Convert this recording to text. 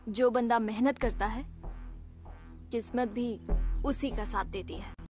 जो बंदा मेहनत करता है, किस्मत भी उसी का साथ देती है।